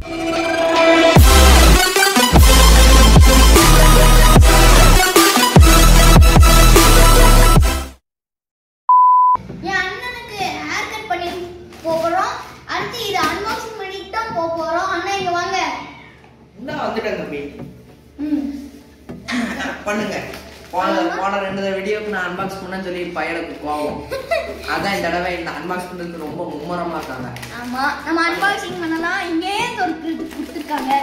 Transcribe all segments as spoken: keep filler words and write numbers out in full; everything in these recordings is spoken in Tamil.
பண்ணுங்க போன ரெண்டு வீடியோக்கு நான் அன்பாக்ஸ் பண்ணேன்னு சொல்லி பையனுக்கு கோவம். அதான் இந்த தடவை இந்த அன்பாக்ஸ் பண்றதுக்கு ரொம்ப மும்மரமா இருக்காங்க. ஆமா, நம்ம அன்பாக்சிங் பண்ணலாம். இங்கே ஒரு கிளிப் கொடுத்துருக்காங்க.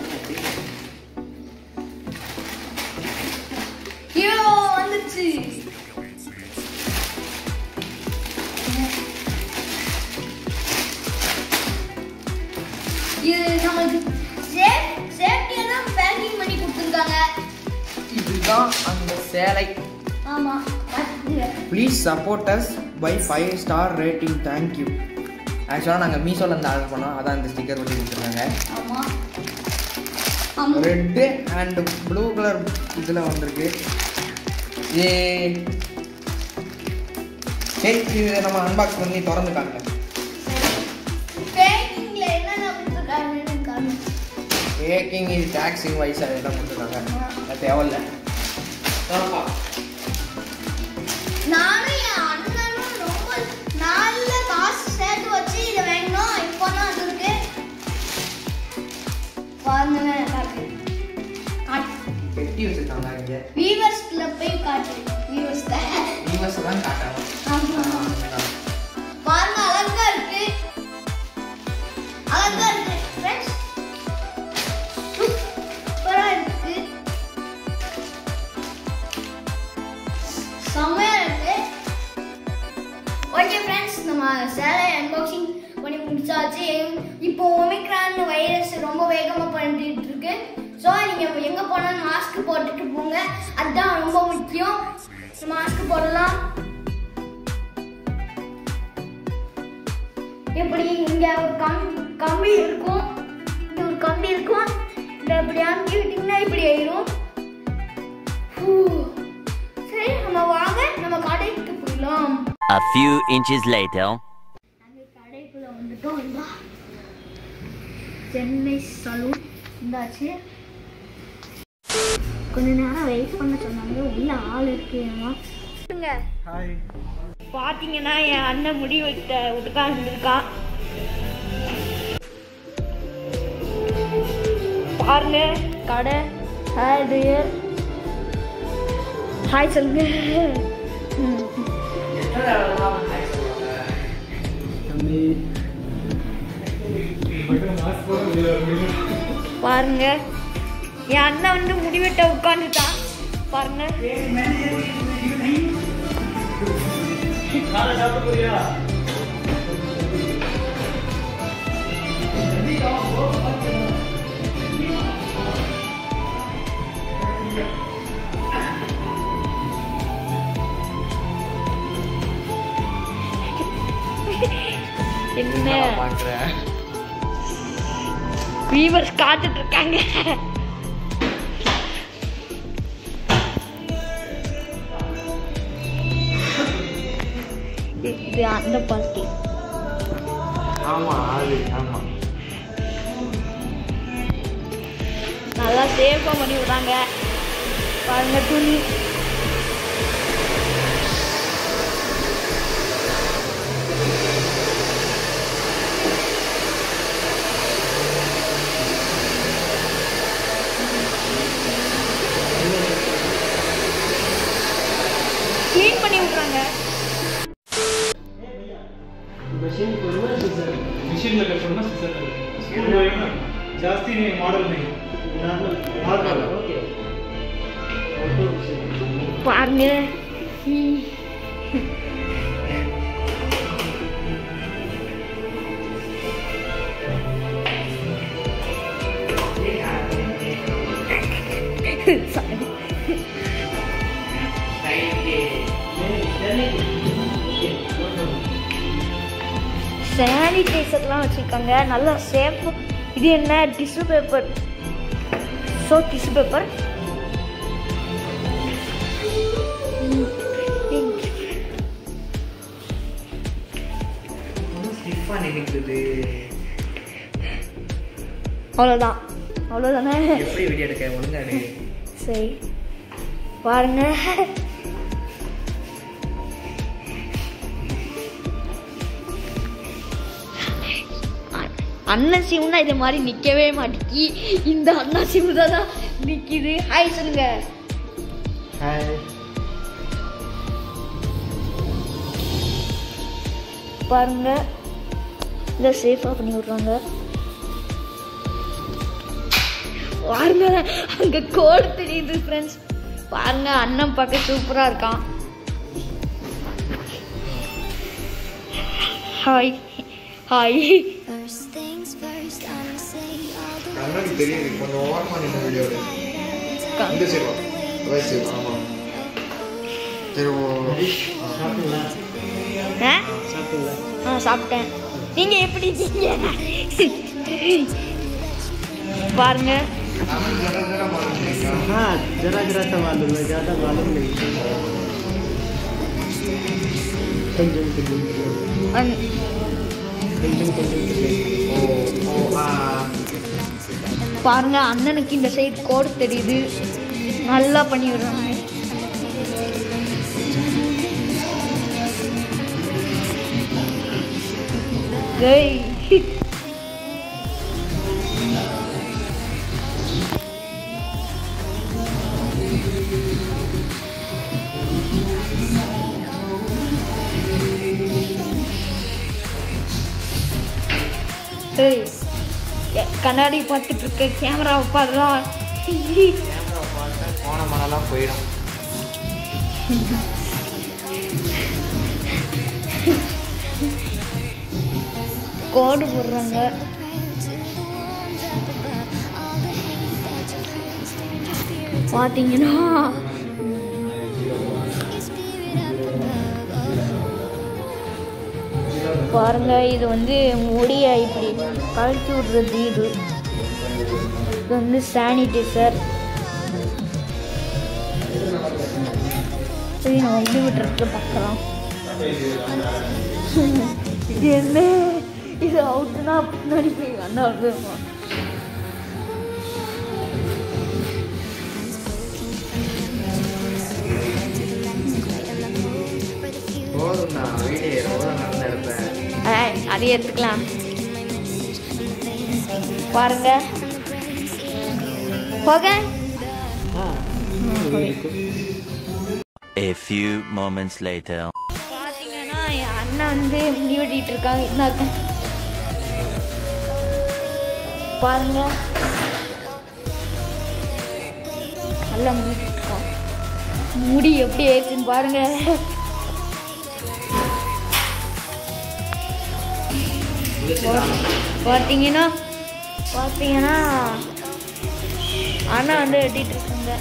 ஐயோ வந்துச்சு. இது நமக்கு சேஃப் சேஃப்டியா தான் பேக்கிங் பண்ணி கொடுத்துருக்காங்க. இதுதான் அந்த சேலை. ஆமா. Please support us by five star rating. Thank you. ஆக்சுவலாக நாங்கள் மீஷோவில் இருந்து ஆர்டர் பண்ணோம். அதான் இந்த ஸ்டிக்கர் ஒட்டி கொடுத்துருக்காங்க. ரெட்டு அண்ட் ப்ளூ கலர் இதில் வந்திருக்கு. ஏ சரி, இது நம்ம அன்பாக்ஸ் பண்ணி திறந்து காட்டுறேன். பேக்கிங் இது டாக்ஸிங் வைஸ் அதெல்லாம் கொடுத்துருக்காங்க. அது தேவையில்லை. நானும் என் அண்ணனும் ரொம்ப நல்ல காசு சேர்த்து வச்சு இதை வாங்கினோம். இப்போ தான் அது இருக்கு. பாருங்க, பெட்டி வச்சிருக்காங்க. இங்கே வீவர்ஸ்ல போய் காட்டு. வீவர்ஸ் தான் வீவர்ஸ் தான் காட்டுறாங்க. பாருங்க, அழகா இருக்கு. அழகா இருக்கு ஃப்ரெண்ட்ஸ். சூப்பரா இருக்கு. செம்மையா இருக்கு. ஓகே ஃப்ரெண்ட்ஸ், நம்ம சேலை அன்பாக்சிங் பண்ணி முடிச்சாச்சு. இப்போ ஒமிக்ரான் வைரஸ் ரொம்ப வேகமா பண்ணிட்டு இருக்கு. ஸோ நீங்க எங்க போனாலும் மாஸ்க் போட்டுட்டு போங்க. அதுதான் ரொம்ப முக்கியம். மாஸ்க் போடலாம். இப்படி இங்க ஒரு கம்பி இருக்கும். இங்க ஒரு கம்பி இருக்கும். இதை இப்படி அமுக்கி விட்டீங்கன்னா இப்படி ஆயிரும். சரி, நம்ம வாங்க நம்ம கடைக்கு போயிடலாம். A few inches later. நாங்க கடைக்குள்ள வந்துட்டோம். இந்த சென்னை சலூன் இந்தாச்சு. கொஞ்ச நேரம் வெயிட் பண்ண சொன்னாங்க. உள்ள ஆள் இருக்குமா? ஹாய். பாத்தீங்கன்னா என் அண்ணன் முடி வைக்க உட்கார்ந்துருக்கான். பாருங்க கடை. Hi dear. ஹாய் சொல்லுங்க. பாருங்க என் அண்ணன் வந்து முடிவெட்ட உட்காந்துட்டான். பாருங்க. என்ன வீவர்ஸ் காத்துட்டு இருக்காங்க. இது அந்த பார்ட்டி. ஆமா, அது ஆமா. நல்லா சேஃபா பண்ணி விடுறாங்க. பாருங்க துணி. க்ளீன் பண்ணி விடுறாங்க. मशीन करना सीजर मशीन में करना सीजर स्कूल में ना जास्ती नहीं मॉडल नहीं नॉर्मल नॉर्मल ओके ऑटो பாருங்க. சானிடைசர்லாம் வச்சுருக்காங்க. நல்லா சேஃப். இது என்ன tissue paper. So tissue paper. அவ்வளோதான் அவ்வளோதானே எப்படி வீடியோ எடுக்க ஒழுங்கா எடு. சரி பாருங்க அண்ணன் சிவனா இது மாதிரி நிக்கவே மாட்டேங்கி இந்த அண்ணா சிவ தான் நிக்குது. ஹாய் சொல்லுங்க. ஹாய். பாருங்க இதை சேஃபா பண்ணி விடுறாங்க. பாருங்க அங்க கோடு தெரியுது ஃப்ரெண்ட்ஸ். பாருங்க அண்ணன் பார்க்க சூப்பரா இருக்கான். Hi hi. கண்ணாடி தெரியுது கொஞ்சம் ஓரமா நின்று வீடியோ எடு. இந்த சைடு ரைட் சைடு. ஆமா சரி. சாப்பிட்டீங்களா? ஆ சாப்பிட்டீங்களா? ஆ சாப்பிட்டேன். நீங்க எப்படி இருக்கீங்க? பாருங்க हाँ जरा जरा सा मालूम है, ज़्यादा मालूम नहीं. कंजम कंजम அன்- कंजम कंजम ஓ ஓ ஆ பாருங்க அண்ணனுக்கு இந்த சைடு கோடு தெரியுது. நல்லா பண்ணி விடுறாங்க. ஏய் ஏய் எ- கண்ணாடி பார்த்துட்டு இருக்க கேமராவை பாடுறா. கேமரா பார்த்தா போன மனெல்லாம் போயிடும். கோடு போடுறாங்க. பார்த்தீங்கன்னா பாருங்க இது வந்து முடிய இப்படி கழட்டி விடுறது. இது இது வந்து சானிடைசர். சரி நம்ம இப்படி விட்டுறது பார்க்கலாம். இது என்ன இது அவுட்டுனா பின்னாடி போய் அண்ணா வருமா? போதும் நான் வீடியோ எவ்வளோ நல்லா எடுப்பேன். ஏய், அதை எடுத்துக்கலாம். பாருங்க போக हाँ A few moments later. பார்த்தீங்கன்னா என் அண்ணன் வந்து முடி வெட்டிட்டு இருக்காங்க. இருந்தாக்க பாருங்க நல்லா முடிட்டு இருக்கான். முடி எப்படி ஆயிடுச்சுன்னு பாருங்க. பார்த்தீங்கன்னா பார்த்தீங்கன்னா அண்ணா வந்து வெட்டிட்டு இருக்காங்க.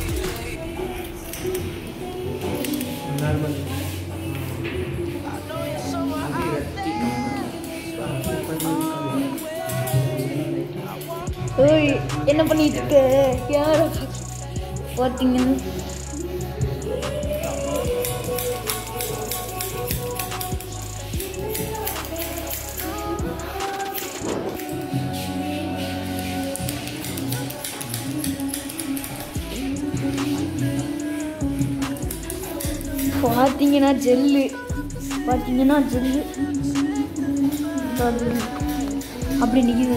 नॉर्मल ஏய் என்ன பண்ணிட்டு இருக்க? யார பார்த்தீங்கன்னா பார்த்தீங்கன்னா ஜெல்லு பார்த்தீங்கன்னா ஜெல்லு அப்படி நிற்கிது.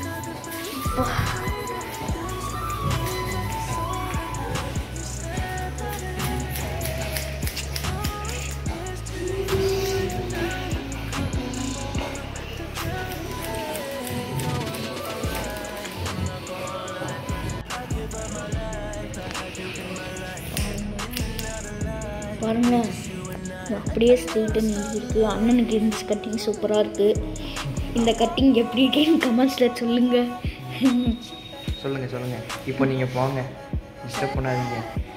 பாருங்க அப்படியே ஸ்ட்ரெயிட்டாக நீங்கிருக்கு. அண்ணனுக்கு இருந்துச்சு கட்டிங் சூப்பராக இருக்குது. இந்த கட்டிங் எப்படி இருக்குன்னு கமெண்ட்ஸில் சொல்லுங்கள். சொல்லுங்க சொல்லுங்க. இப்போ நீங்க போங்க, டிஸ்டர்ப் பண்ணாதீங்க.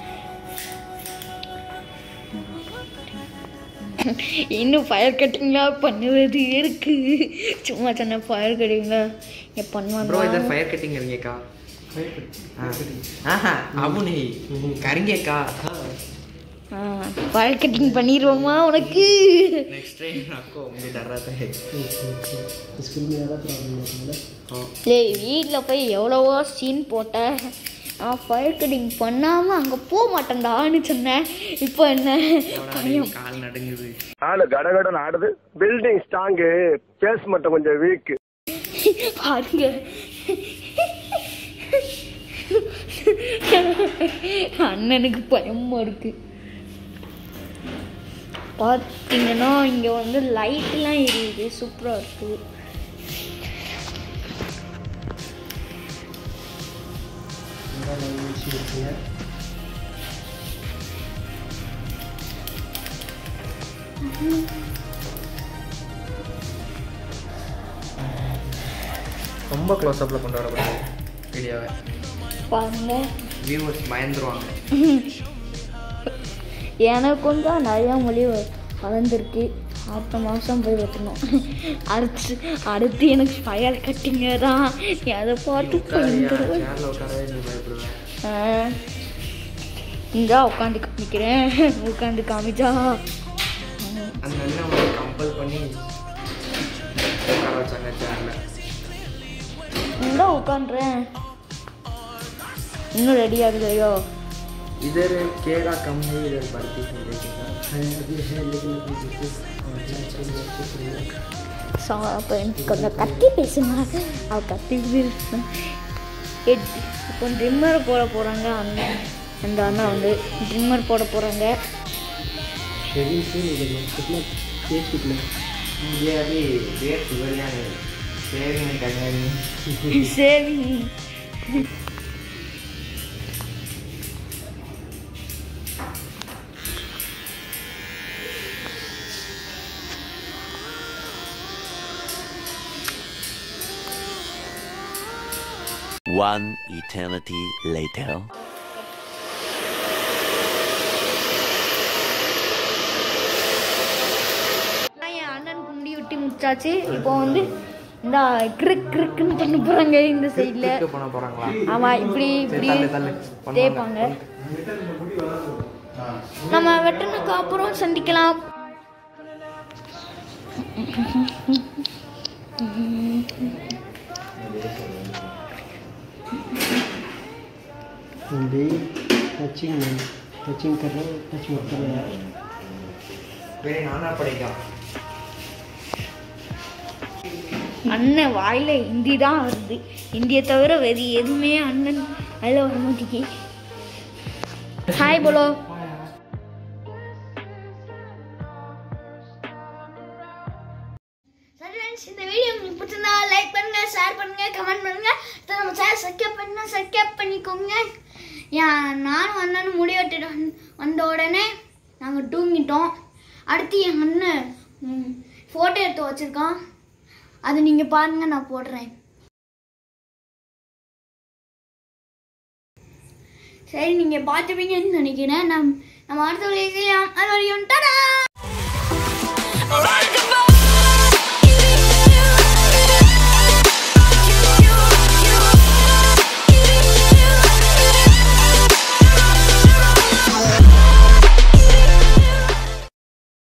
இன்னும் ஃபயர் கட்டிங்லாம் பண்ணுவது இருக்கு. சும்மா சின்ன ஃபயர் கட்டிங்லாம் இங்கே ப்ரோ பண்ணுவாங்க. இதை ஃபயர் கட்டிங் இருங்கக்கா. ஆஹா அபு நீ கருங்கேக்கா. பால் கட்டிங் பண்ணிடுவோமா உனக்கு? नेक्स्ट टाइम आपको मुझे डर रहा था स्कूल में ज़्यादा प्रॉब्लम होता है। லே வீட்டில் போய் எவ்வளவோ சீன் போட்டேன். நான் ஃபயர் கட்டிங் பண்ணாமல் அங்கே போக மாட்டேன்டான்னு சொன்னேன். இப்போ என்ன பயம், கால் நடுங்குது. ஆளு கடகடன் ஆடுது. பில்டிங் ஸ்ட்ராங்கு, பேஸ் மட்டும் கொஞ்சம் வீக். பாருங்க அண்ணனுக்கு பயமா இருக்கு. பார்த்தீங்கன்னா இங்கே வந்து லைட்லாம் எரியுது, சூப்பராக இருக்குது. ரொம்ப க்ளோஸ் அப்ல கொண்டு வரக்கூடாது வீடியோவை. பாருங்க வியூவர்ஸ் பயந்துருவாங்க. எனக்கும் தான் நிறையா மொழி வளர்ந்துருக்கு. அடுத்த மாதம் போய் வெட்டணும். அடுத்து அடுத்து எனக்கு ஃபயர் கட்டிங்க தான். அதை பார்த்து இங்கே உட்காந்து காமிக்கிறேன். உட்காந்து காமிச்சா அந்த அண்ணன் கம்பல் பண்ணி உட்கார வச்சாங்க சேரில். இங்கே உட்காந்துறேன். இன்னும் ரெடி ஆகுதையோ? इधर केरा कम है, इधर बढ़ती है लेकिन கொஞ்சம் கத்தி பேசுனா அவ கத்தி இப்போ ட்ரிம்மர் போட போகிறாங்க. அண்ணன் அந்த அண்ணா வந்து ட்ரிம்மர் போட போகிறாங்க. मुझे अभी वेट सुधरना है, सेविंग करना है. Saving One eternity later. என் அண்ணனுக்கு முடி விட்டு முடிச்சாச்சு. இப்போ வந்து இந்த கிரிக் கிரிக்குன்னு பண்ண போகிறாங்க இந்த சைடில். பண்ண போகிறாங்களா? ஆமாம், இப்படி இப்படி தேய்ப்பாங்க. நம்ம வெட்டினதுக்கு அப்புறம் சந்திக்கலாம். टचिंग टचिंग कर रहे हो, टच मत करो यार. फिर आना पड़ेगा. அண்ணன் வாயில ஹிந்தி தான் வருது. ஹிந்தியை தவிர வேறு எதுவுமே அண்ணன் அதில் வர மாட்டேங்கி. ஹாய் போலோ. இந்த வீடியோ உங்களுக்கு பிடிச்சிருந்தா லைக் பண்ணுங்க, ஷேர் பண்ணுங்க, கமெண்ட் பண்ணுங்க. நம்ம சேனல் சப்ஸ்கிரைப் பண்ணா சப்ஸ்கிரைப் பண்ணிக்கோங்க. ஏன் நானும் அண்ணனும் முடி வெட்டிட்டு வந்த உடனே நாங்கள் தூங்கிட்டோம். அடுத்து என் அண்ணன் ஃபோட்டோ எடுத்து வச்சுருக்கான். அது நீங்கள் பாருங்கள், நான் போடுறேன். சரி, நீங்கள் பார்த்துப்பீங்கன்னு நினைக்கிறேன். நம் நம்ம அடுத்த வீடியோ அது வரையும் டாடா.